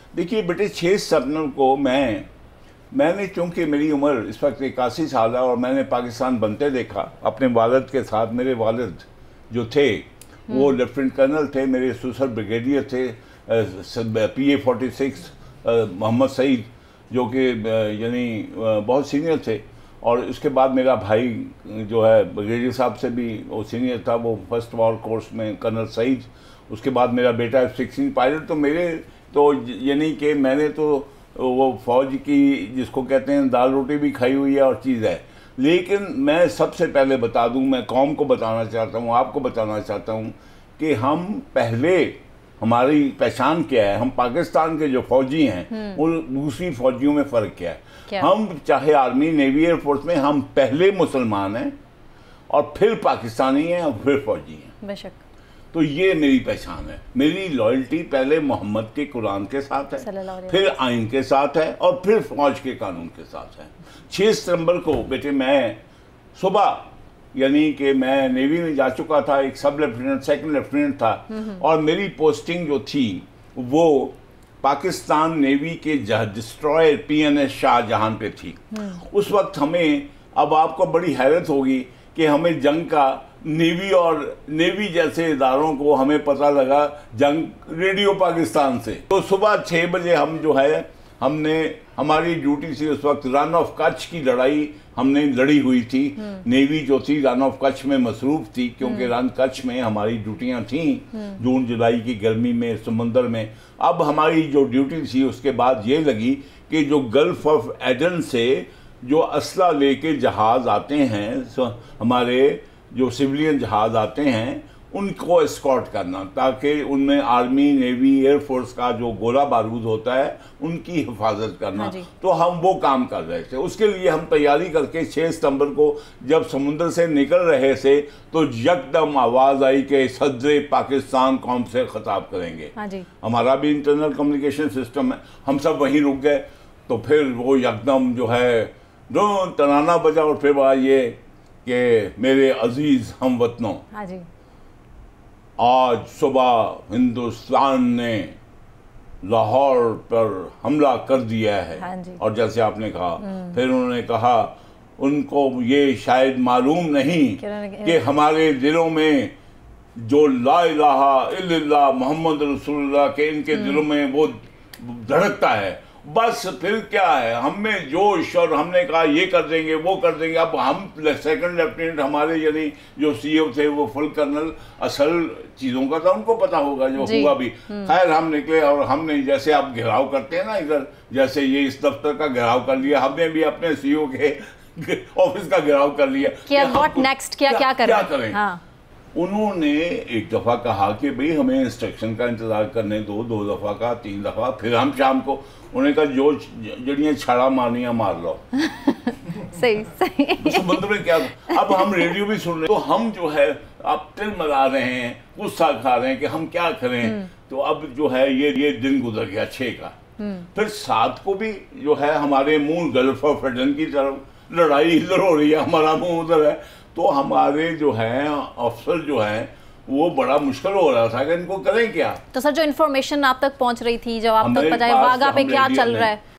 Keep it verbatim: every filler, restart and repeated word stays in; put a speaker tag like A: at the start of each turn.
A: देखिए बेटे, छः सितंबर को मैं मैंने चूंकि मेरी उम्र इस वक्त इक्यासी साल है और मैंने पाकिस्तान बनते देखा अपने वालिद के साथ। मेरे वालिद जो थे वो लेफ्टिनेंट कर्नल थे, मेरे ससुर ब्रिगेडियर थे, P A forty six Mohammad Saeed, जो कि यानी बहुत सीनियर थे। और उसके बाद मेरा भाई जो है ब्रिगेडियर साहब से भी वो सीनियर था, वो फर्स्ट वॉर कोर्स में कर्नल सईद। उसके बाद मेरा बेटा सिक्सटीन पायलट। तो मेरे तो यानी कि मैंने तो वो फौज की जिसको कहते हैं दाल रोटी भी खाई हुई है और चीज़ है। लेकिन मैं सबसे पहले बता दूं, मैं कौम को बताना चाहता हूं, आपको बताना चाहता हूं कि हम पहले, हमारी पहचान क्या है, हम पाकिस्तान के जो फौजी हैं उन दूसरी फौजियों में फ़र्क क्या है। क्या? हम चाहे आर्मी, नेवी, एयरफोर्स में हम पहले मुसलमान हैं और फिर पाकिस्तानी हैं और फिर फौजी हैं। बेशक। तो ये मेरी पहचान है। मेरी लॉयल्टी पहले मोहम्मद के कुरान के साथ है, फिर आइन के साथ है और फिर फौज के कानून के साथ है। छः सितंबर को बेटे मैं सुबह, यानी कि मैं नेवी में जा चुका था, एक सब लेफ्टिनेंट, सेकंड लेफ्टिनेंट था, और मेरी पोस्टिंग जो थी वो पाकिस्तान नेवी के destroyer P N S Shahjahan पे थी। उस वक्त हमें, अब आपको बड़ी हैरत होगी कि हमें जंग का, नेवी और नेवी जैसे इदारों को हमें पता लगा जंग रेडियो पाकिस्तान से। तो सुबह छः बजे हम जो है, हमने, हमारी ड्यूटी थी उस वक्त रन ऑफ कच्छ की लड़ाई हमने लड़ी हुई थी। नेवी जो थी रन ऑफ कच्छ में मसरूफ थी, क्योंकि रन कच्छ में हमारी ड्यूटियां थी जून जुलाई की गर्मी में समुंदर में। अब हमारी जो ड्यूटी थी उसके बाद ये लगी कि जो गल्फ ऑफ एडन से जो असला लेके जहाज़ आते हैं, हमारे जो सिविलियन जहाज़ आते हैं, उनको एस्कॉर्ट करना, ताकि उनमें आर्मी, नेवी, एयरफोर्स का जो गोला बारूद होता है उनकी हिफाजत करना। तो हम वो काम कर रहे थे। उसके लिए हम तैयारी करके छः सितंबर को जब समुद्र से निकल रहे थे तो यकदम आवाज़ आई कि सदरे पाकिस्तान कौम से खिताब करेंगे। हमारा भी इंटरनल कम्युनिकेशन सिस्टम है, हम सब वहीं रुक गए। तो फिर वो यकदम जो है दो तराना बजा और फिर वह ये कि मेरे अजीज़ हमवतनों, आज सुबह हिंदुस्तान ने लाहौर पर हमला कर दिया है। और जैसे आपने कहा, फिर उन्होंने कहा उनको ये शायद मालूम नहीं कि हमारे दिलों में जो ला इलाहा इल्लल्लाह मोहम्मद रसूलुल्लाह के इनके दिलों में वो धड़कता है। बस फिर क्या है, हमें जोश, और हमने कहा ये कर देंगे वो कर देंगे। अब हम सेकंड लेफ्टिनेंट, हमारे यानी जो सीईओ थे वो फुल कर्नल, असल चीज़ों का था, उनको पता होगा जो हुआ भी। खैर हम निकले और हमने, जैसे आप घेराव करते हैं ना इधर, जैसे ये इस दफ्तर का घेराव कर लिया, हमने भी अपने सीईओ के ऑफिस का घेराव कर लिया
B: कि व्हाट नेक्स्ट, क्या क्या करें, क्या करें। हाँ।
A: उन्होंने एक दफ़ा कहा कि भाई हमें इंस्ट्रक्शन का इंतज़ार करने दो, दो दफ़ा का, तीन दफ़ा, फिर हम शाम को, उन्होंने कहा जो जड़ियाँ छाड़ा मारनियाँ मार लो।
B: सही सही।
A: समुद्र में क्या, अब हम रेडियो भी सुन रहे, तो हम जो है अब तिल मरा रहे हैं, गुस्सा खा रहे हैं कि हम क्या करें। तो अब जो है ये ये दिन गुजर गया छः का। फिर सात को भी जो है हमारे मुंह गल्फ ऑफ एडन की तरफ, लड़ाई इधर हो रही है, हमारा मुंह उधर है। तो हमारे जो है अफसर जो है वो बड़ा मुश्किल हो रहा था कि इनको करें क्या।
B: तो सर जो इन्फॉर्मेशन आप तक पहुंच रही थी, जब आप तक पता है वागा पे क्या चल रहा है,